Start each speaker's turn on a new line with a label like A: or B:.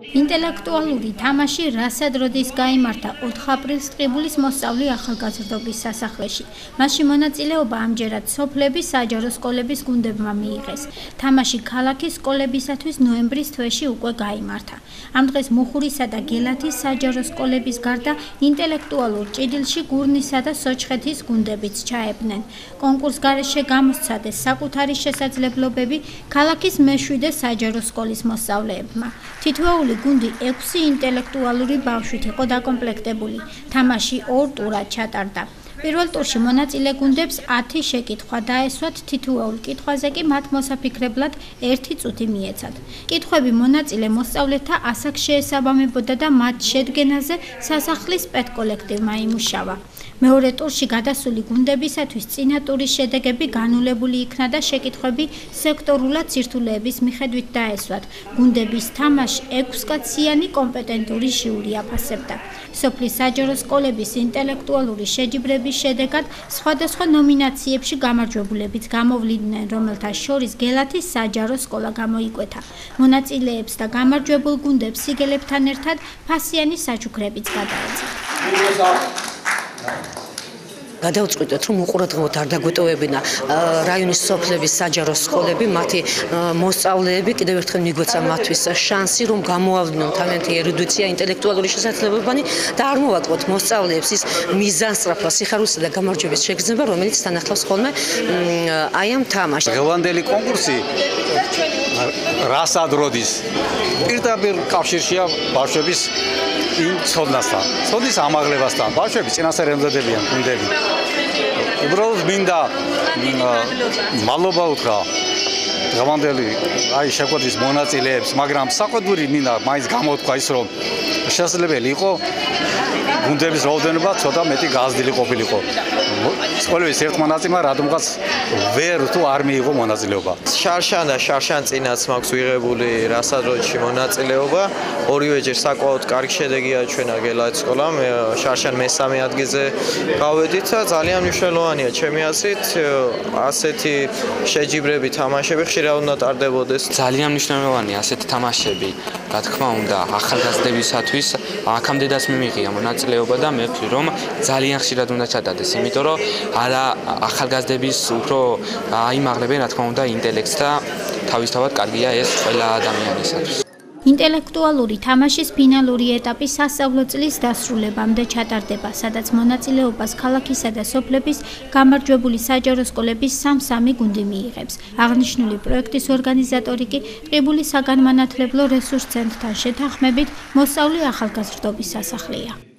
A: ინტელექტუალური თამაში რასად როდის გაიმართა 4 აპრილს ტყიბულის მოსწავლე ახალგაზრდობის სასახლეში. მასში მონაწილეობა ამჯერად სოფლების საჯარო სკოლების გუნდებმა მიიღეს. თამაში ქალაქის სკოლებისათვის ნოემბრის თვეში უკვე გაიმართა. ამ დღეს მუხურისა და გელათის საჯარო სკოლების გარდა ინტელექტუალურ ჭიდილში გურნისა და სოჩხეთის გუნდებიც ჩაებდნენ. კონკურს გარეშე გამოსცადეს საკუთარი შესაძლებლობები ქალაქის მე-7 საჯარო სკოლის მოსწავლეებმა. თითოეული გუნდი 6 ინტელექტუალური ბავშვით იყო დაკომპლექტებული. თამაში 2 ტურად ჩატარდა. პირველ ტურში მონაწილე გუნდებს 10 შეკითხვა დაესვათ, თითოეულ კითხვაზე კი მათ მოსაფიქრებლად 1 წუთი მიეცათ. კითხვები მონაწილე მოსწავლეთა ასაკს შეესაბამებოდა და მათ შედგენაზე სასახლის პედკოლექტივმა იმუშავა. მეორე ტურში გადასული გუნდებისათვის წინა ტურის შედეგები განულებული იქნა და შეკითხვები სექტორულად სირთულეების მიხედვით დაესვათ. გუნდების თამაშს 6-კაციანი კომპეტენტური ჟიური აფასებდა. სოფლის საჯარო სკოლების ინტელექტუალური შეჯიბრების შედეგად სხვადასხვა ნომინაციებში გამარჯვებულებიც გამოვლიდნენ, რომელთა შორის გელათის საჯარო სკოლა გამოიკვეთა. მონაწილეებს და გამარჯვებულ გუნდებს სიგელებთან ერთად ფასიანი საჩუქრებიც გადაეცა.
B: გადავწყვიტეთ, რომ უყურადღებოდ არ დაგვეტოვებინა რაიონის სოფლების საჯარო სკოლები, მათი მოსწავლეები კიდევ ერთხელ მიგვეცა მათთვის შანსი, რომ გამოავლინონ თავიანთი ერუდიცია, ინტელექტუალური შესაძლებლობანი და არ მოვაკლოთ მოსწავლეებს ის მიზანსწრაფვა, სიხარულისა და გამარჯვების შეგრძნება, რომელიც თანახლავს ხოლმე აი ამ თამაშს.
C: დღევანდელი კონკურსი რასად როდის პირდაპირ კავშირშია ბავშვების ცოდნასთან, ცოდნის ამაღლებასთან. ბავშვები წინასწარ ემზადებიან გუნდები. უბრალოდ მინდა მადლობა უთხრა დღევანდელი შეხვედრის მონაწილეებს, მაგრამ საყვედური მინდა მაინც გამოთქვა ის, რომ შესაძლებელი იყო გუნდების რაოდენობა ცოტა მეტი გაზრდილი ყოფილიყო. სკოლების ერთმა ნაწილმა რადგანაც ვერ თუ არ მიიღო მონაწილეობა.
D: შარშან და შარშანწინაც მაქვს ვიღებული რასადროჩი მონაწილეობა. ორივეჯერ საკმაოდ კარგი შედეგი აჩვენა გელათის სკოლამ. შარშან მესამე ადგილზე გავედით და ძალიან მნიშვნელოვანია ჩემი აზრით ასეთი შეჯიბრები თამაშები ხშირად უნდა ტარდებოდეს.
E: ძალიან მნიშვნელოვანია ასეთი თამაშები, რა თქმა უნდა, ახალგაზრდებისათვის. აქამდეაც მიმიღია მონაწილეობა და მე ვფიქრობ, რომ ძალიან ხშირად უნდა ჩატარდეს, იმიტომ რომ არა ახალგაზრდების უფრო აიმაღლებენ, რა თქმა უნდა, ინტელექტს და თავისთავად კარგია ეს ყველა ადამიანისათვის.
A: ინტელექტუალური თამაშის ფინალური ეტაპი სასწავლო წლის დასრულებამდე ჩატარდება, სადაც მონაწილეობას ქალაქისა და სოფლების გამარჯვებული საჯარო სკოლების 3-3 გუნდი მიიღებს. აღნიშნული პროექტის ორგანიზატორი კი ტყიბულის საგანმანათლებლო რესურს ცენტრთან შეთანხმებით მოსწავლე ახალგაზრდობის სასახლეა.